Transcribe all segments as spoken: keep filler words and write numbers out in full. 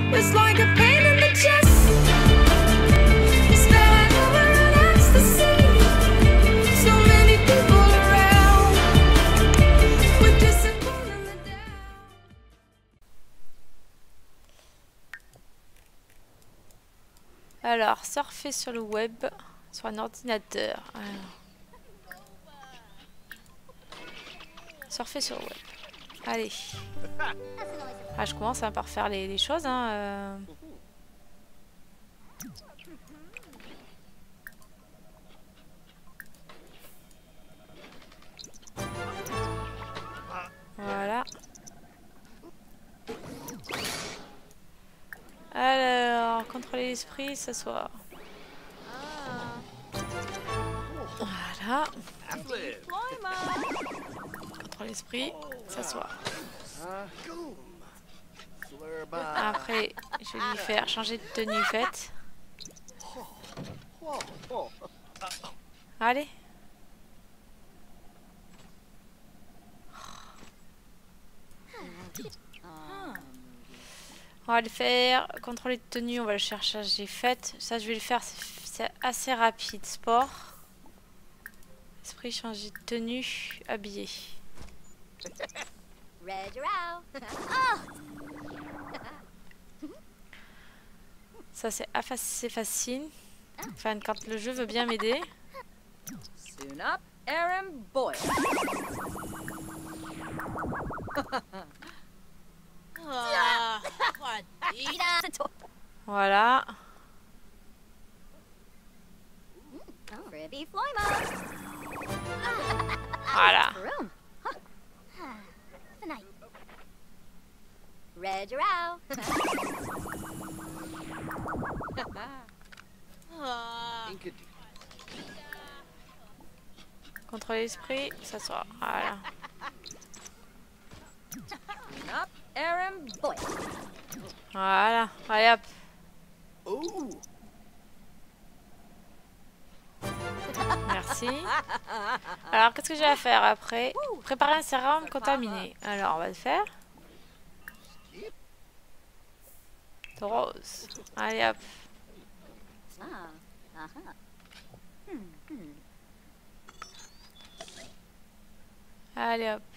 It's like a pain in the chest. Spilling over an ecstasy. So many people around. We're disappointed in the down. Alors, surfer sur le web, sur un ordinateur. Alors. Surfer sur le web. Allez. Ah, je commence hein, par faire les, les choses. Hein, euh... Voilà. Alors, contrôler l'esprit, s'asseoir. Voilà. Contrôler l'esprit, s'asseoir. Après, je vais lui faire changer de tenue faite. Allez. On va le faire. Contrôler de tenue, on va le chercher. J'ai fait. Ça, je vais le faire. C'est assez rapide. Sport. Esprit, changer de tenue. Habillé. Ça, c'est assez facile. Enfin, quand le jeu veut bien m'aider. Soon up, Aaron Boyle. Voilà. Voilà. Contrôler l'esprit, s'asseoir. Voilà. Up, Aaron Boyle. Voilà. Allez hop. Merci. Alors, qu'est-ce que j'ai à faire après? Préparer un sérum contaminé. Alors, on va le faire. Rose. Allez hop. Allez hop.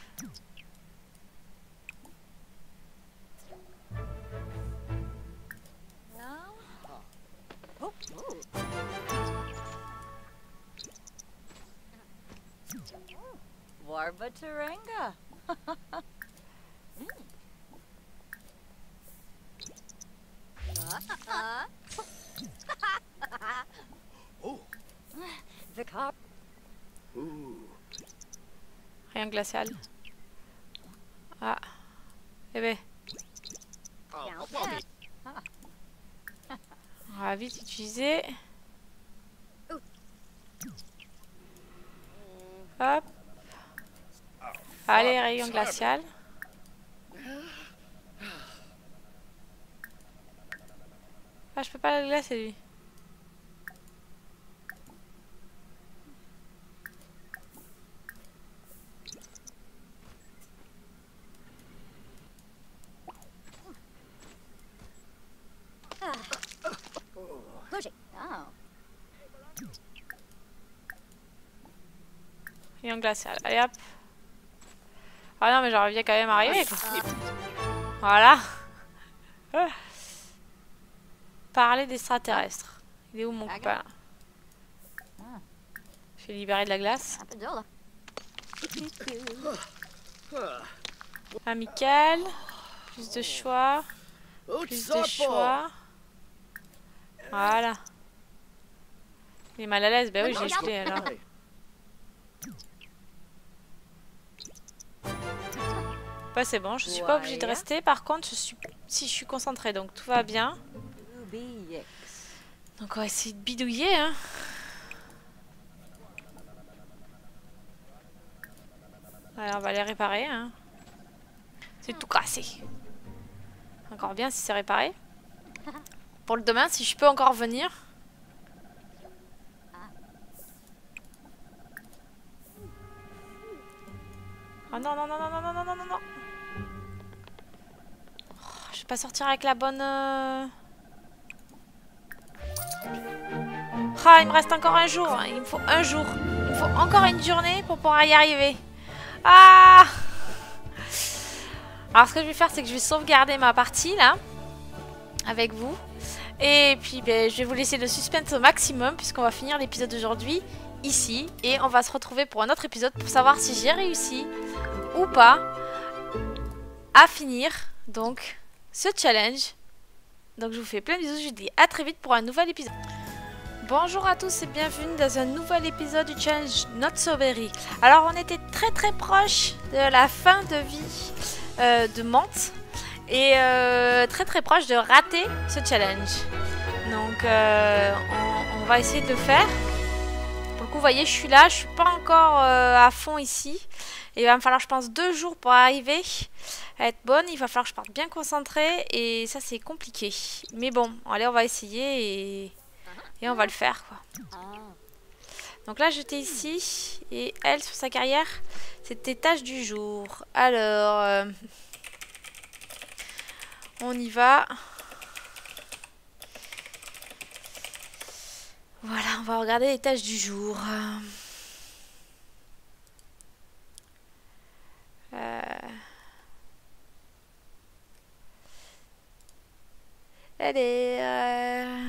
Warbataranga. The cop. Rien glacial. Ah. Eh ben. On va vite utiliser. Hop. Allez, rayon glacial. Ah, je peux pas le glacer lui. Rayon glacial. Allez hop. Ah non, mais j'aurais bien quand même arrivé quoi. Voilà. Parler d'extraterrestres. Il est où mon copain? Je vais libérer de la glace. Amical. Plus de choix. Plus de choix. Voilà. Il est mal à l'aise. Ben oui, j'ai jeté alors. Bah c'est bon, je suis pas obligée de rester. Par contre, je suis si je suis concentrée, donc tout va bien. Donc on va essayer de bidouiller, hein. Alors on va les réparer, hein. C'est tout cassé. Encore bien si c'est réparé. Pour le demain, si je peux encore venir. Oh non, non, non, non, non, non, non, non, non. Oh, je pas sortir avec la bonne... euh, Ah, il me reste encore un jour. Hein. Il me faut un jour. Il me faut encore une journée pour pouvoir y arriver. Ah! Alors, ce que je vais faire, c'est que je vais sauvegarder ma partie, là. Avec vous. Et puis, ben, je vais vous laisser le suspense au maximum, puisqu'on va finir l'épisode d'aujourd'hui ici. Et on va se retrouver pour un autre épisode pour savoir si j'ai réussi ou pas à finir, donc, ce challenge. Donc, je vous fais plein de bisous. Je vous dis à très vite pour un nouvel épisode. Bonjour à tous et bienvenue dans un nouvel épisode du challenge Not So Berry. Alors on était très très proche de la fin de vie euh, de Menthe et euh, très très proche de rater ce challenge. Donc euh, on, on va essayer de le faire. Pour le coup vous voyez je suis là, je suis pas encore euh, à fond ici. Et il va me falloir je pense deux jours pour arriver à être bonne. Il va falloir que je parte bien concentrée et ça c'est compliqué. Mais bon allez on va essayer et... Et on va le faire quoi. Donc là j'étais ici. Et elle sur sa carrière c'était tâche du jour. Alors euh, on y va. Voilà on va regarder les tâches du jour. euh... Allez euh...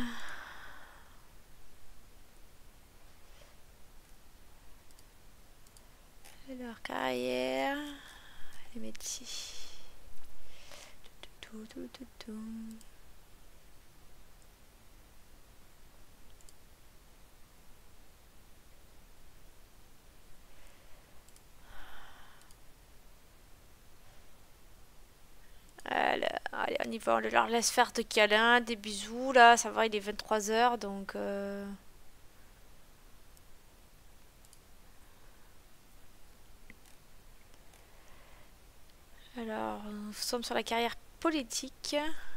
leur carrière, les métiers. Tout, tout, tout, tout. Alors, allez, on y va, on leur laisse faire de câlins, des bisous. Là, ça va, il est vingt-trois heures, donc... Euh... Alors, nous sommes sur la carrière politique.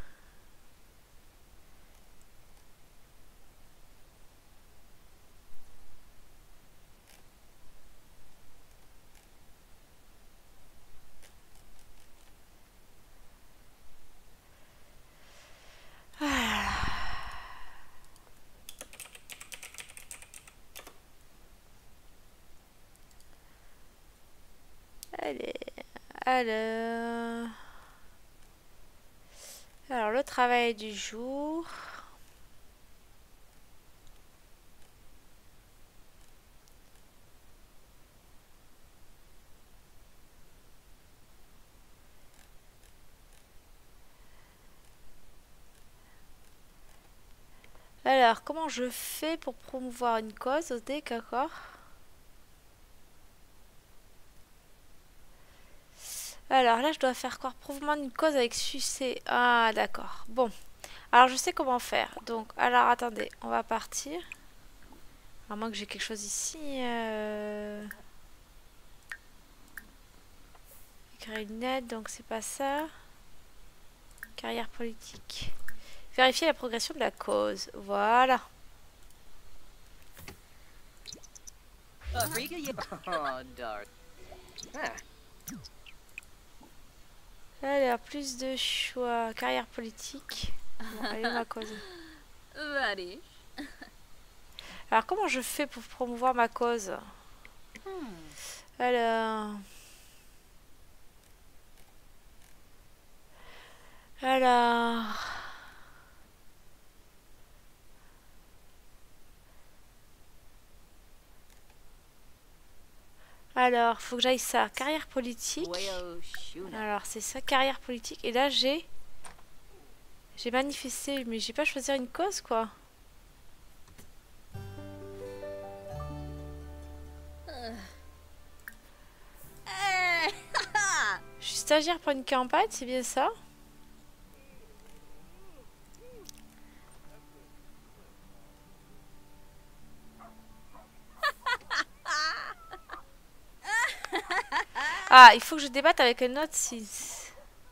Voilà. Allez. Alors... Alors, le travail du jour. Alors, comment je fais pour promouvoir une cause au dé, d'accord? Alors là, je dois faire croire prouvement une cause avec succès. Ah, d'accord. Bon. Alors, je sais comment faire. Donc, alors, attendez. On va partir. À moins que j'ai quelque chose ici. Euh... Créer une aide, donc c'est pas ça. Carrière politique. Vérifier la progression de la cause. Voilà. Alors, plus de choix. Carrière politique. Bon, allez, ma cause. Alors, comment je fais pour promouvoir ma cause? Alors... Alors... Alors, faut que j'aille ça. Carrière politique. Alors, c'est ça, carrière politique. Et là, j'ai... J'ai manifesté, mais j'ai pas choisi une cause, quoi. Je suis stagiaire pour une campagne, c'est bien ça? Ah, il faut que je débatte avec un autre six.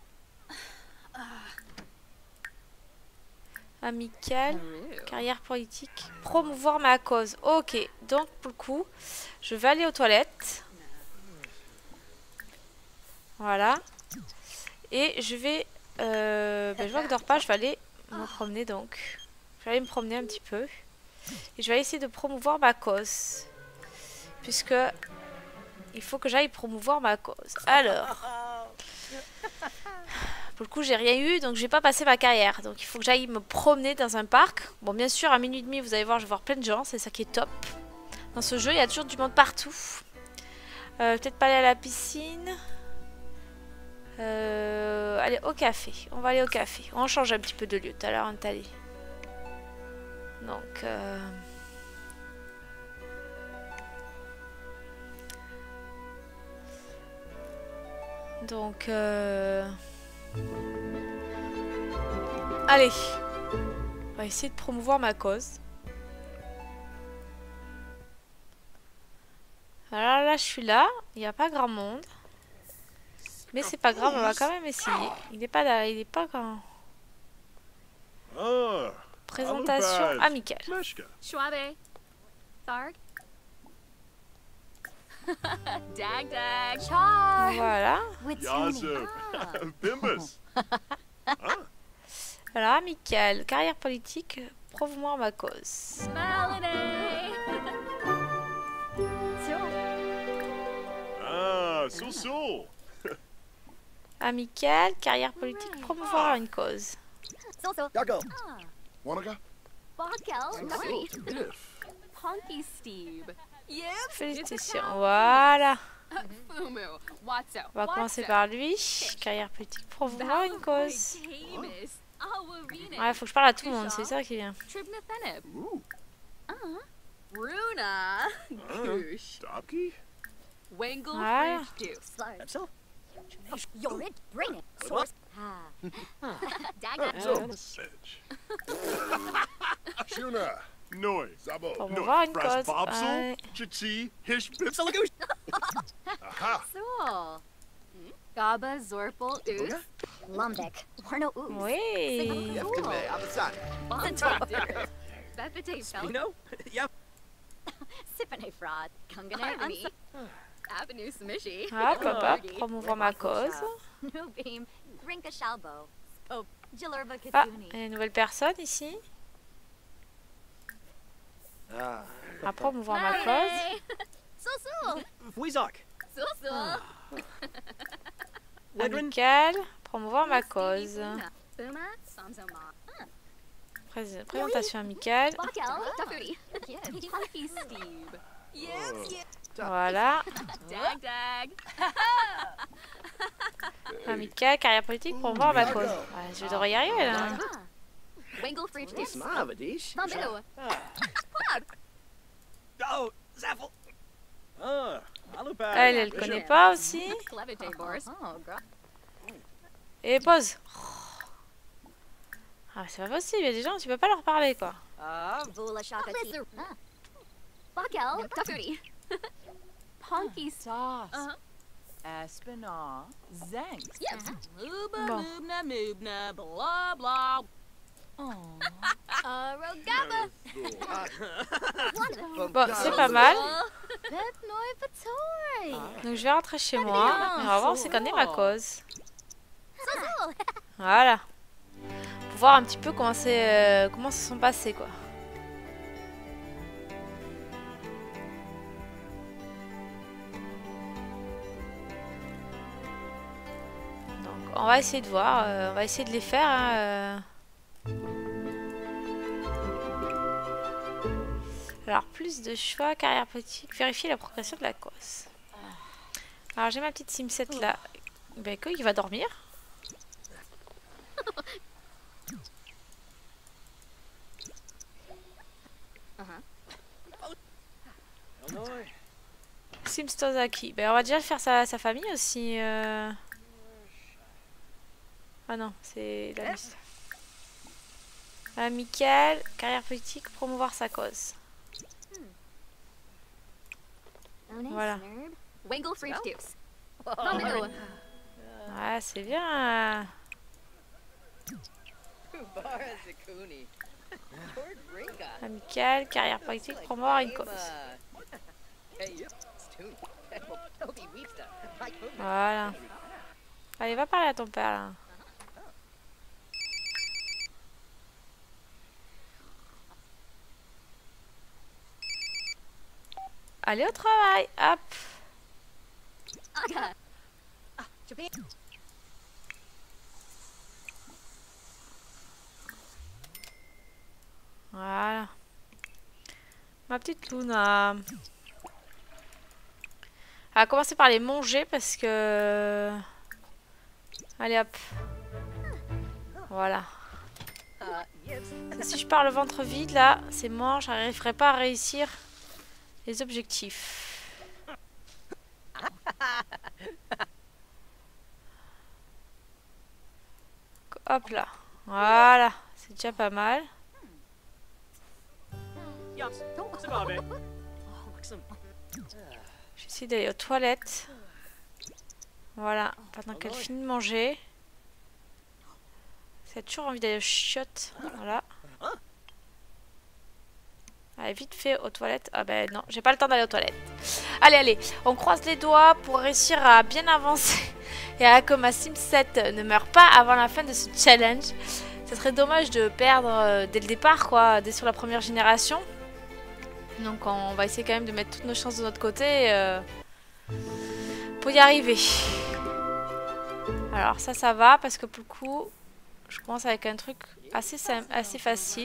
Amical, carrière politique, promouvoir ma cause. Ok, donc pour le coup, je vais aller aux toilettes. Voilà. Et je vais euh, ben, je vois que dort pas, je vais aller me promener donc. Je vais aller me promener un petit peu. Et je vais essayer de promouvoir ma cause. Puisque il faut que j'aille promouvoir ma cause. Alors, pour le coup, j'ai rien eu, donc je vais pas passer ma carrière. Donc il faut que j'aille me promener dans un parc. Bon, bien sûr, à minuit et demi, vous allez voir, je vais voir plein de gens. C'est ça qui est top. Dans ce jeu, il y a toujours du monde partout. Euh, Peut-être pas aller à la piscine. Euh, allez, au café. On va aller au café. On change un petit peu de lieu. Tout à l'heure, on est allé. Donc... Euh... Donc... Euh... Allez. On va essayer de promouvoir ma cause. Alors là, je suis là. Il n'y a pas grand monde. Mais c'est pas grave, on va quand même essayer. Il n'est pas là, il n'est pas grand. Ah, Présentation Alubad. amicale. Meshka. Schwabe. Tharg. Dag dag. Char. Voilà. Yazoo. Bimbus. Alors, amicale, carrière politique, promouvoir ma cause. Melody. Ah, so so. Amicale, carrière politique, promouvoir une cause. So so. Yago. Wannaga? Bakel. Nari. If. Punky Steve. Yep. Félicitations. Voilà. Fumu. Watso. On va commencer par lui. Carrière politique, promouvoir une cause. Ouais, faut que je parle à tout le monde, c'est ça qui vient. Tribnathenib. Ooh. Runa. Uh, Goosh. Stopkey? Wangle Ah. Fridge Deuce. That's all. Yorid, bring it. Source. Ah. Daga. So, Sedge. Shuna. Noi. Zabo. Promouvoir une Brass cause. Bobsel. Ouais. Chichi. Hish. Bips. Aha. Soul. Gaba Zorpal Ooze. Lumbek. Warno ooze. Oui. Bontar. Bepite Fel. know? Yeah. Sippin' fraud. Kungane Harmony. unsa. Avenue Smishi. Hop, hop, hop. Promouvoir ma cause. New beam. Rinka Shalbo. Oh, Jilurba Ah, Kitsuni. il y a une nouvelle personne ici. Ah. À promouvoir ma cause. So so. Weezok. Sul Sul. Wedrin. Amicale, promouvoir ma cause. Buma. Samsoma. Prés- présentation amicale. Bakel. Dafuri. Punky Steve. Yes. Voilà. Dag Dag. Amicale, carrière politique, promouvoir ma cause. Ouais, je devrais y arriver là. Wangle Fridge Deuce. Smavadish. Bamboo. Oh, Zaffle. Ah, Alubad. Elle, elle connaît pas aussi. Clevite Boris. Oh, girl. Et pause. Ah, c'est pas possible, il y a des gens, tu peux pas leur parler quoi. Ah, Vula Shakati. Ah. Bakel. Dafuri. Punky Sauce. Uh-huh. Espinal. Zanks. Yes. Luba, Bon. Lubna, Moobna, blah, blah. Oh. Uh, Rogaba. Bon, c'est pas mal. Pep Noi Patoy. Donc je vais rentrer chez moi. Et on va voir c'est qu'on est ma cause. Voilà. Pour voir un petit peu comment c'est, euh, comment se sont passés quoi. Donc on va essayer de voir, euh, on va essayer de les faire. Hein, euh. Alors plus de choix, carrière politique, vérifier la progression de la cause. Alors j'ai ma petite Simset là. Ben quoi, il va dormir. Sims Tozaki. Ben on va déjà faire sa, sa famille aussi. euh. Ah non, c'est la liste. Amical, carrière politique, promouvoir sa cause. Voilà. Wangle Fridge Deuce. Bamboo. Ouais, c'est bien. Amical, carrière politique, promouvoir une cause. Voilà. Allez, va parler à ton père là. aller au travail. Hop. Ugga. Japan. Voilà. Ma petite Luna. On va commencer par les manger parce que... Allez hop. Voilà. Si je pars le ventre vide là, c'est mort, j'arriverai pas à réussir les objectifs. Hop là. Voilà. C'est déjà pas mal. Yes. Sababe. Oh, look some. J'essaie d'aller aux toilettes. Voilà. Pendant qu'elle finit de manger. C'est toujours envie d'aller aux chiottes. Voilà. Allez, vite fait aux toilettes. Ah ben non, j'ai pas le temps d'aller aux toilettes. Allez, allez. On croise les doigts pour réussir à bien avancer. Et à que ma Sims sept ne meure pas avant la fin de ce challenge. Ce serait dommage de perdre euh, dès le départ, quoi. Dès sur la première génération. Donc on va essayer quand même de mettre toutes nos chances de notre côté euh, pour y arriver. Alors ça, ça va parce que pour le coup, je commence avec un truc assez simple, assez facile.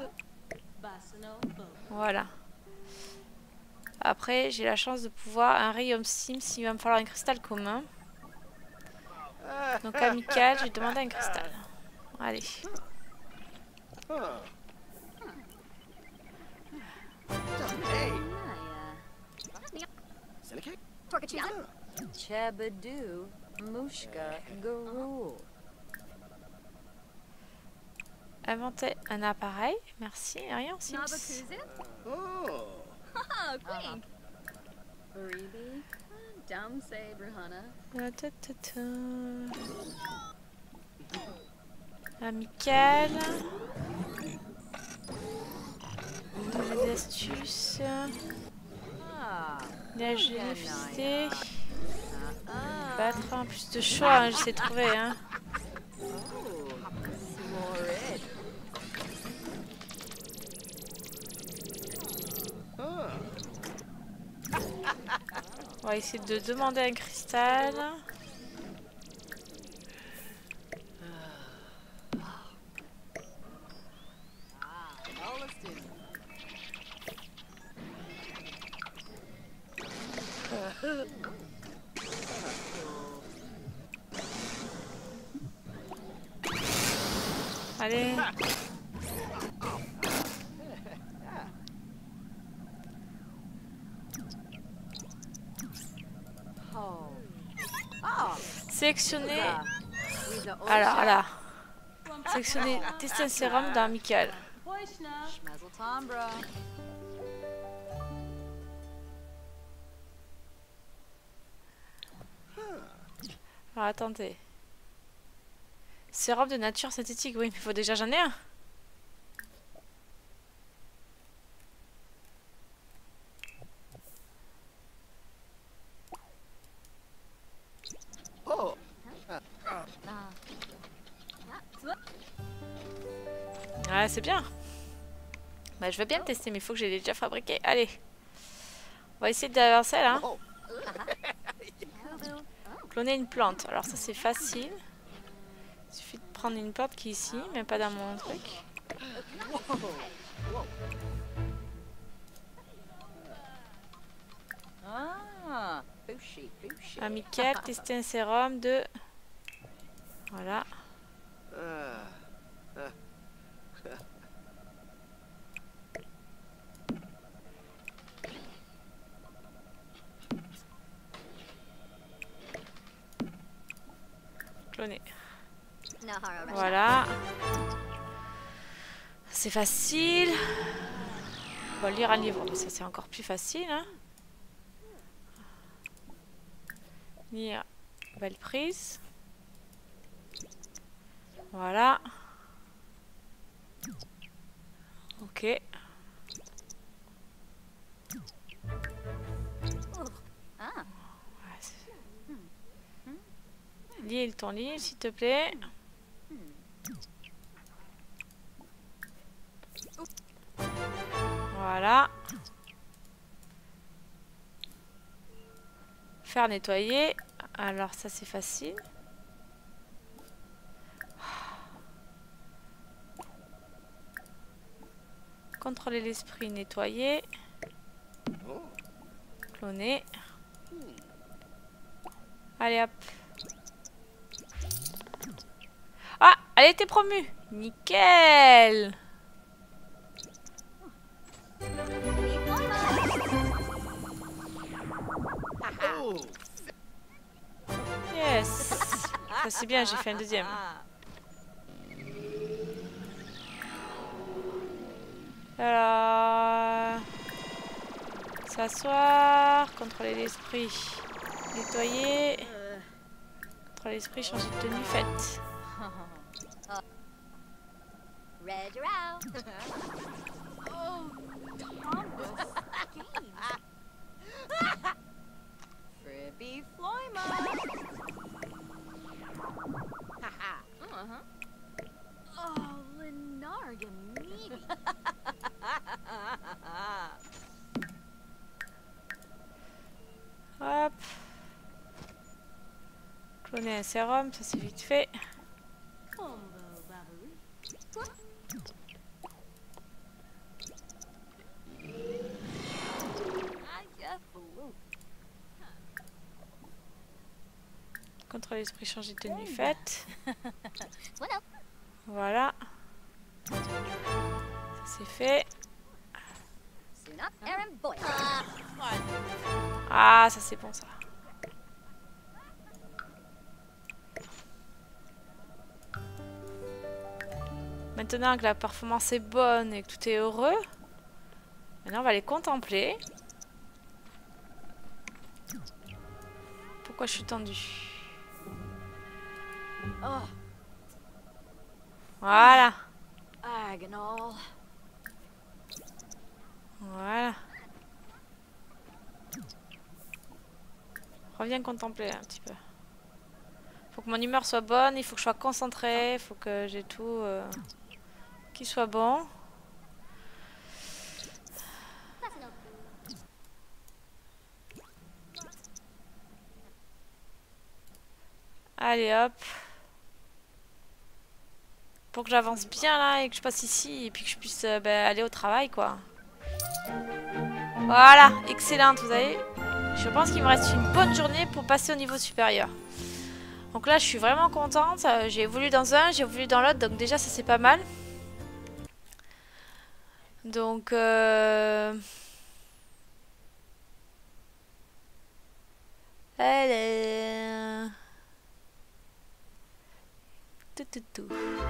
Voilà. Après, j'ai la chance de pouvoir un rayon Sims, il va me falloir un cristal commun. Donc amical, je vais demander un cristal. Allez. Hey. Naya. Seneca? Torkachusa. Chabadoo. Mushka. Garul. Inventer un appareil. Merci, rien Sims. Nabakuzu. Oh. Oh, Queen. Baribi. Dum say Bruhana. Ah, ta, ta, ta. Amical. Des astuces. Ah. La générosité. Ah. Battre en plus de choix, hein, j'essaie de trouver. Hein. Oh. Florid. Ah. On va essayer de demander un cristal. Holliston. Allez. Oh. Ah. Sélectionner. Weeza Alors, Osha. là. Sélectionner tester un sérum dans Amical. Schmazzle Tombra. Alors attendez. Sérum de nature synthétique, oui, mais il faut déjà j'en ai un. Oh. Ouais, c'est bien. Bah, je veux bien le tester, mais il faut que je l'ai déjà fabriqué. Allez. On va essayer d'avancer là. Oh. Cloner une plante. Alors ça c'est facile. Il suffit de prendre une plante qui est ici, mais pas dans mon truc. Ah. Fushi. Fushi. Amical, tester un sérum de... Voilà. Ah. Cloner. Nahara Rasha. Voilà. C'est facile. On va lire un livre, mais ça c'est encore plus facile. Hein. Lire. Belle prise. Voilà. Ok. Ah. Ouais, c'est- Lis ton livre, s'il te plaît. Voilà. Faire nettoyer. Alors ça c'est facile. Contrôler l'esprit, nettoyer. Oh. Cloner. Hmm. Allez hop. Ah, elle a été promue. Nickel. Oh. Yes. Ça c'est bien, j'ai fait un deuxième. Alors... S'asseoir, contrôler l'esprit, nettoyer, contrôler l'esprit, changer de tenue, faites. Red, you're out. Oh, Thomas. Fribby Floima. Uh-huh. Oh, Lenarga Meaty. Hop. Cloner un sérum, ça c'est vite fait. Contrôler l'esprit, changer de tenue, faites. Voilà. Ça c'est fait. Soon up, Aaron Boy. Ah, ça c'est bon ça. Maintenant que la performance est bonne et que tout est heureux, maintenant on va les contempler. Pourquoi je suis tendue? Oh, Voilà. Agonal. Voilà. Reviens contempler un petit peu. Faut que mon humeur soit bonne, il faut que je sois concentrée, il faut que j'ai tout euh, qui soit bon. Allez hop. Pour que j'avance bien là et que je passe ici et puis que je puisse euh, bah, aller au travail quoi. Voilà, excellente, vous avez. Je pense qu'il me reste une bonne journée pour passer au niveau supérieur. Donc là, je suis vraiment contente. J'ai évolué dans un, j'ai évolué dans l'autre, donc déjà ça c'est pas mal. Donc euh... allez. Tout, tout, tout.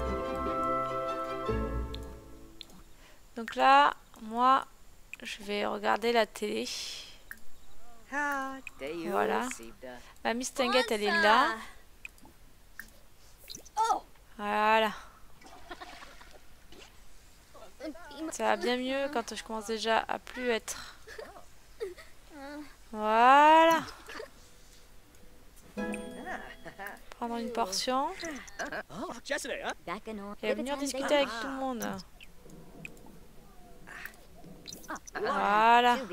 Donc là, moi, je vais regarder la télé. Ah, there you Voilà. received a- Ma Miss Tinguette, elle est là. Voilà. Ça va bien mieux quand je commence déjà à plus être. Voilà. Prendre une portion Oh, yesterday, huh? Back in order. et venir discuter avec tout le monde. Voilà.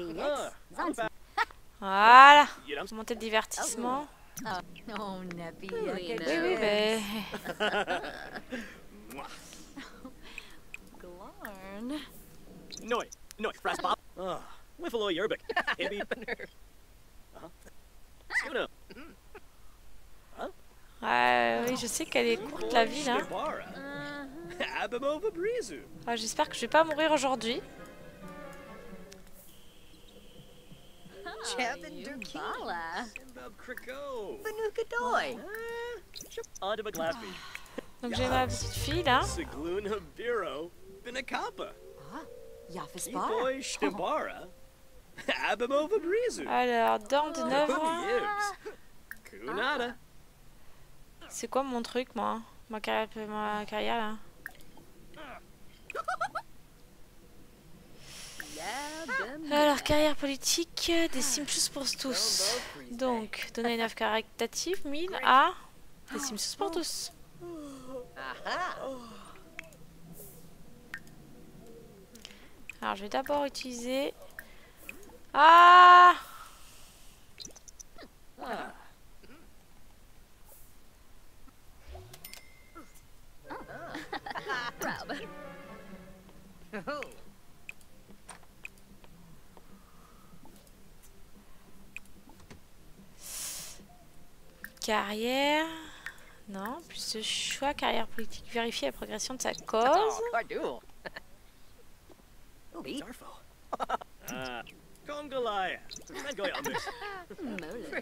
Voilà. You know, Monter le divertissement. Oh, Neppy. Oui, oui, ben. Glarn. Noi, Noi, Fras Bob. Oh, Wiffalo Yerbic. Ibby. Uh-huh. Suna. Ouais, oui, je sais qu'elle est courte la vie là. Stimbara. Abimova Brizu. Ah, j'espère que je vais pas mourir aujourd'hui. Chapin Durkee. Bala. Simbab Kriko. Banuka Doy. Onto McGlaspy. Donc j'ai ma petite fille là. Sigluna Biro. Binakapa. Yafaspar. Boy Stimbara. Abimova Brizu. Alors, dents de neuf ans. Yibs. Kunada. C'est quoi mon truc moi? Ma carrière, ma carrière là. Alors, carrière politique, des Simpsons pour tous. Donc, donner une œuvre caritative, mille à des Simpsons pour tous. Alors, je vais d'abord utiliser... Ah! Sab. Oh. Carrière. Non, plus de choix, carrière politique. Vérifier la progression de sa cause. Oh, Cardul. Oh, be. Darfo. Ah, Congalaya. Mengoy on this. Molo.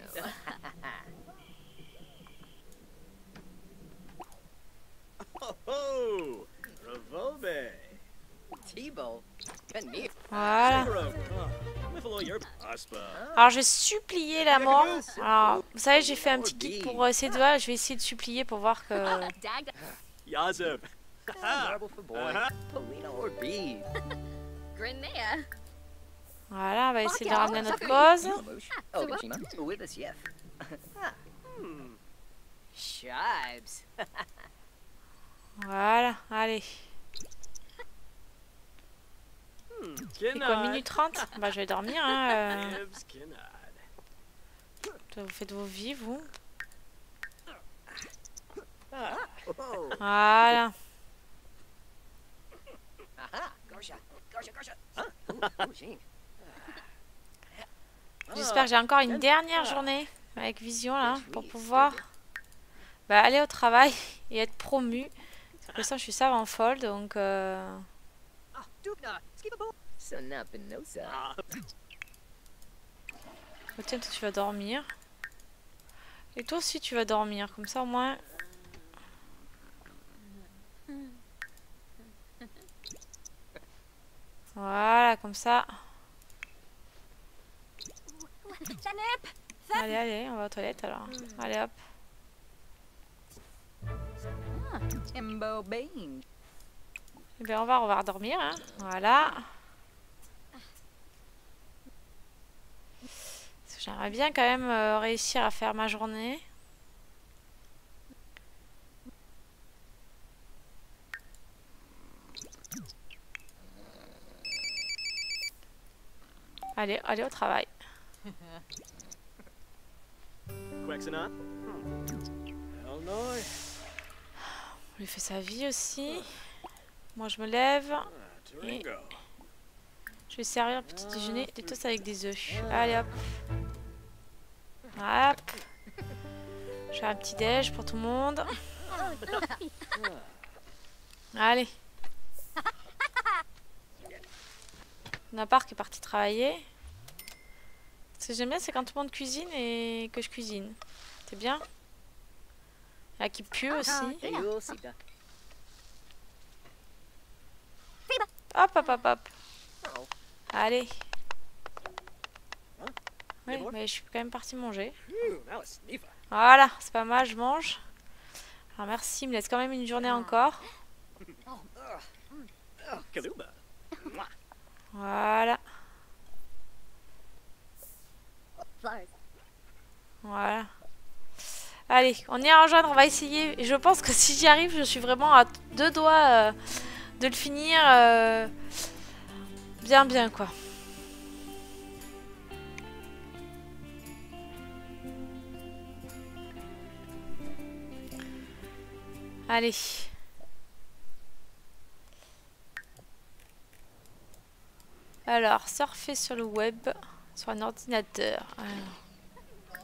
Oh, ho! Ravobe. Tebow. Canif. Voilà. Zero. Oh, Wiffalo Yerb. Aspa. Alors, je vais supplier la mort. Alors, vous savez, j'ai fait un petit guide pour euh, ces doigts. Je vais essayer de supplier pour voir que... Dag. Yazeb. Marble for boy. Uh-huh. Polino or B. Grenea. Voilà, on va essayer de le ramener à notre cause. Oh, Bishima. With us, yes. Hmm. Shibes. Voilà, allez. Hmm. C'est quoi, minute trente? Bah, je vais dormir, hein. euh. Gibbs Kinnad. Vous faites vos vies, vous. Ah. Oh. Voilà. Aha. Gorsha. Gorsha, Gorsha. Oh, Jean. J'espère que j'ai encore une dernière journée avec Vision, là, pour pouvoir bah, aller au travail et être promu. Pour l'instant, je suis savant folle, donc... Euh... Ah, Dubna. Skipable. Sonapinosa. Ah. Oh, tiens, toi, tu vas dormir. Et toi aussi, tu vas dormir. Comme ça, au moins... Voilà, comme ça. Janep! Allez, allez, on va aux toilettes, alors. Allez, hop. Timbo Bean. Eh bien, on va, on va redormir, hein. Voilà. Parce que j'aimerais bien quand même euh, réussir à faire ma journée. Allez, allez au travail. Quexana. Hell no. On lui fait sa vie aussi. Moi, je me lève. Ah, Turingo. Je vais servir un petit déjeuner des toasts avec des œufs. Allez, hop. Hop. Je fais un petit déj pour tout le monde. Allez. Napart qui est parti travailler. Ce que j'aime bien, c'est quand tout le monde cuisine et que je cuisine. C'est bien. Il y en a qui pue aussi. Eyo Sita. Hop, hop, hop, hop. Oh. Allez. Hein? Oui, mais je suis quand même partie manger. Phew, now it's Sneefa. Voilà, c'est pas mal, je mange. Alors merci, il me laisse quand même une journée encore. Kaluba. Voilà, Flowers. voilà. Allez, on y à rejoindre, on va essayer. Et je pense que si j'y arrive, je suis vraiment à deux doigts euh, de le finir euh, bien, bien, quoi. Allez. Alors, surfer sur le web, sur un ordinateur. Alors.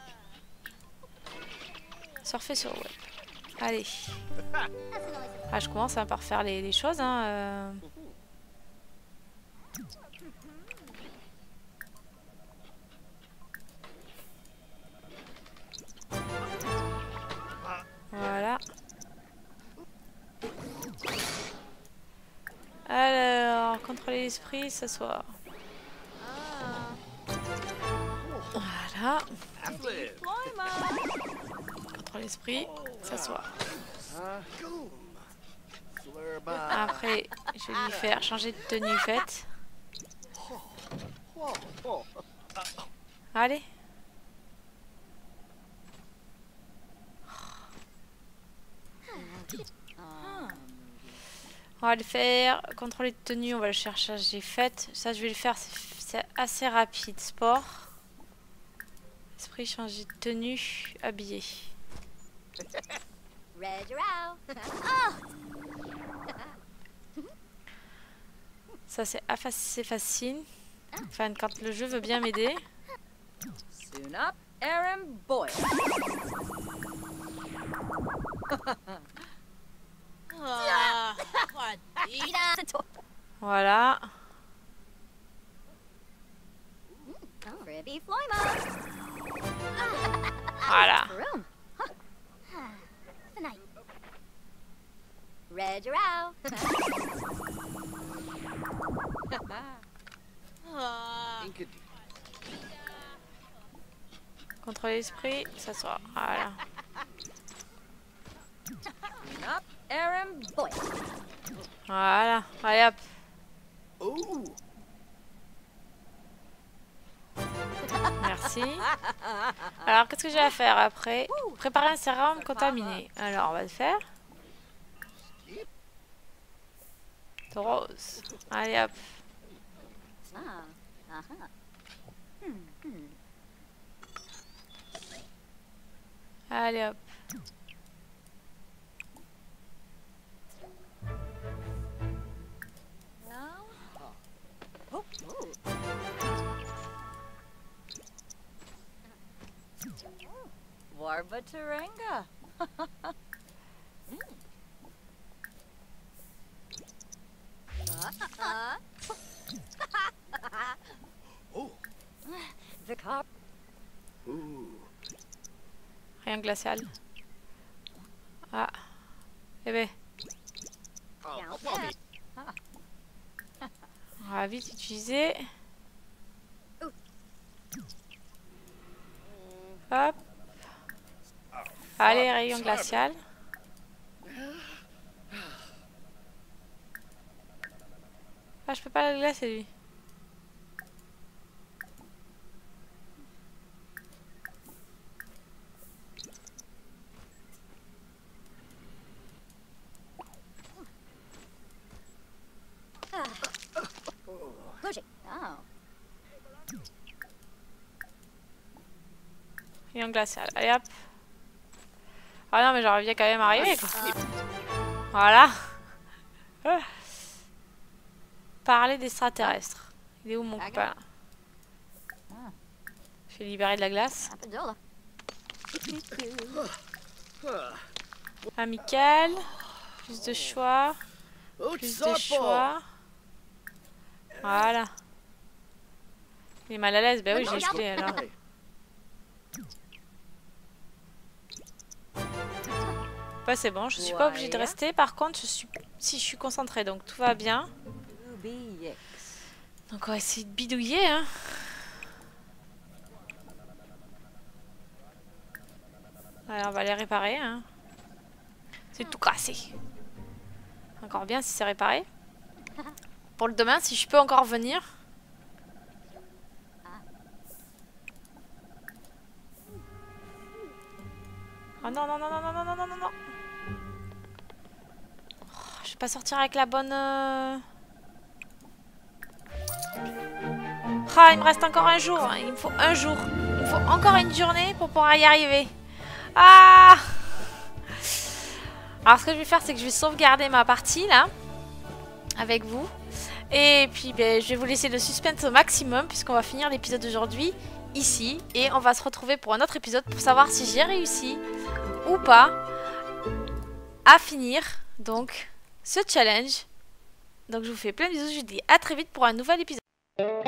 Surfer sur le web. Allez. Ah, je commence hein, par faire les, les choses. Hein, euh. Voilà. Alors, contrôler l'esprit, s'asseoir. Voilà. Affleck. Contrôler l'esprit, s'asseoir. Goom. Flurba. Après, je vais lui faire changer de tenue faite. Allez. On va le faire. Contrôler de tenue, on va le chercher. J'ai fait. Ça, je vais le faire. C'est assez rapide. Sport. Esprit, changer de tenue. Habillé. Red Rao. Ça c'est assez facile. Enfin, quand le jeu veut bien m'aider. Soon up, Aaron Boyle. Voilà. Pretty Floima. Voilà. Room. Huh. The night. Red Jarrow. Inkadee. Contrôler l'esprit, s'asseoir. Voilà. Soon up, Aaron Boyle. Voilà. Allez hop. Ooh. Merci. Alors, qu'est-ce que j'ai à faire après? Préparer un sérum contaminé. Alors, on va le faire. De rose. Allez hop. Ah. Uh-huh. Hmm. Hmm. Allez hop. No. Oh. Oh. Warbataranga. Uh-uh. Oh. The car. Ooh. Rien glacial. Ah. Eh ben. Oh, Down Bobby. On va vite utiliser. Hop. Allez, rayon glacial. Ah, je peux pas le glacer lui. Push it. Oh. Rayon glacial. Allez hop. Ah non, mais j'aurais bien quand même arrivé quoi. Voilà. Ah. Parler d'extraterrestres. Il est où mon copain? Je vais libérer de la glace. Apadola. Amical. Plus de choix. Oh, Plus de Tsapo. choix. Voilà. Il est mal à l'aise. Ben oui, j'ai jeté alors. Hey. Bah, c'est bon, je suis pas obligée de rester. Par contre, je suis... si je suis concentrée, donc tout va bien. Donc on va essayer de bidouiller, hein. Allez, on va les réparer, hein. C'est tout cassé. Encore bien si c'est réparé. Pour le demain, si je peux encore venir. Oh non, non, non, non, non, non, non, non, non, non. Oh, je vais pas sortir avec la bonne... euh, Ah, il me reste encore un jour. Il me faut un jour. Il me faut encore une journée pour pouvoir y arriver. Ah! Alors, ce que je vais faire, c'est que je vais sauvegarder ma partie, là. Avec vous. Et puis, ben, je vais vous laisser le suspense au maximum, puisqu'on va finir l'épisode d'aujourd'hui ici. Et on va se retrouver pour un autre épisode pour savoir si j'ai réussi ou pas à finir, donc, ce challenge. Donc, je vous fais plein de bisous. Je vous dis à très vite pour un nouvel épisode.